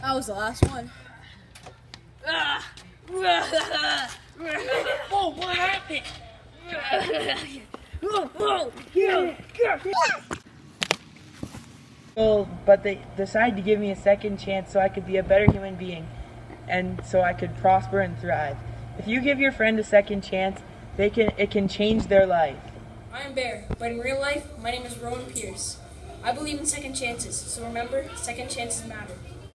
That was the last one. Whoa, what happened? But they decided to give me a second chance so I could be a better human being and so I could prosper and thrive. If you give your friend a second chance, it can change their life. I'm Bear, but in real life, my name is Rowan Pierce. I believe in second chances, so remember, second chances matter.